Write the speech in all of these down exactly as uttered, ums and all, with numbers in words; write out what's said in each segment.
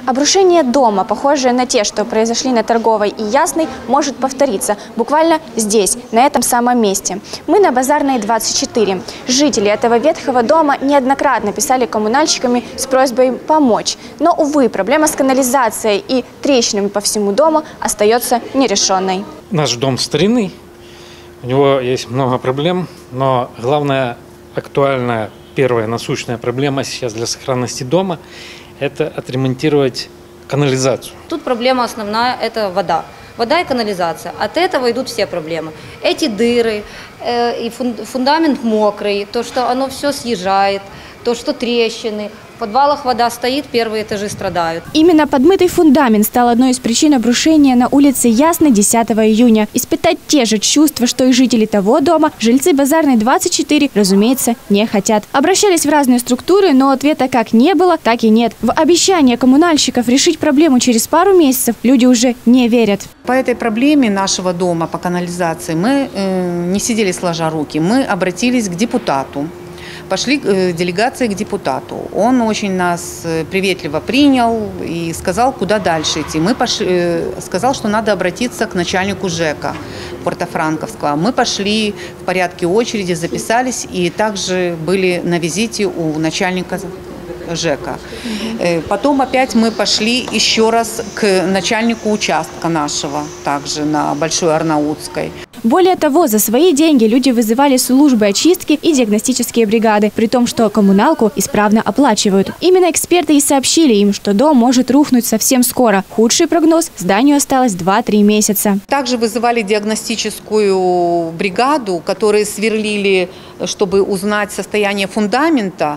Обрушение дома, похожее на те, что произошли на Торговой и Ясной, может повториться буквально здесь, на этом самом месте. Мы на Базарной двадцать четыре. Жители этого ветхого дома неоднократно писали коммунальщиками с просьбой помочь. Но, увы, проблема с канализацией и трещинами по всему дому остается нерешенной. Наш дом старинный, у него есть много проблем, но главная актуальная, первая насущная проблема сейчас для сохранности дома – это отремонтировать канализацию. Тут проблема основная – это вода. Вода и канализация. От этого идут все проблемы. Эти дыры, э, и фундамент мокрый, то, что оно все съезжает, то, что трещины. В подвалах вода стоит, первые этажи страдают. Именно подмытый фундамент стал одной из причин обрушения на улице Ясной десятого июня. Испытать те же чувства, что и жители того дома, жильцы Базарной двадцать четыре, разумеется, не хотят. Обращались в разные структуры, но ответа как не было, так и нет. В обещание коммунальщиков решить проблему через пару месяцев люди уже не верят. По этой проблеме нашего дома, по канализации, мы э, не сидели сложа руки, мы обратились к депутату. Пошли э, делегации к депутату. Он очень нас приветливо принял и сказал, куда дальше идти. Мы пошли, э, сказал, что надо обратиться к начальнику ЖЭКа Порто-Франковского. Мы пошли в порядке очереди, записались и также были на визите у начальника ЖЭКа. Э, потом опять мы пошли еще раз к начальнику участка нашего, также на Большой Арнаутской. Более того, за свои деньги люди вызывали службы очистки и диагностические бригады, при том, что коммуналку исправно оплачивают. Именно эксперты и сообщили им, что дом может рухнуть совсем скоро. Худший прогноз – зданию осталось два-три месяца. Также вызывали диагностическую бригаду, которые сверлили, чтобы узнать состояние фундамента,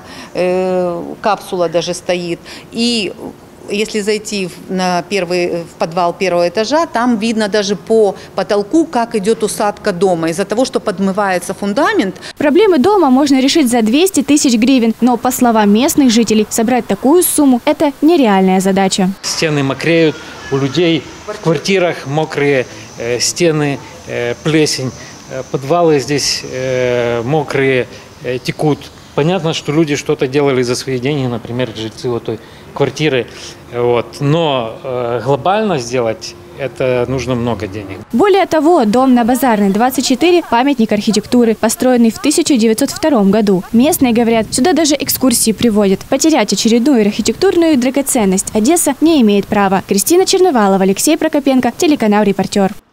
э, капсула даже стоит, и если зайти на первый, в подвал первого этажа, там видно даже по потолку, как идет усадка дома. Из-за того, что подмывается фундамент. Проблемы дома можно решить за двести тысяч гривен. Но, по словам местных жителей, собрать такую сумму – это нереальная задача. Стены мокреют, у людей в квартирах мокрые э, стены, э, плесень, э, подвалы здесь э, мокрые, э, текут. Понятно, что люди что-то делали за свои деньги, например, жильцы вот той квартиры. Вот. Но э, глобально сделать это нужно много денег. Более того, дом на Базарной двадцать четыре – памятник архитектуры, построенный в тысяча девятьсот втором году. Местные говорят, сюда даже экскурсии приводят. Потерять очередную архитектурную драгоценность Одесса не имеет права. Кристина Черновалова, Алексей Прокопенко, телеканал «Репортер».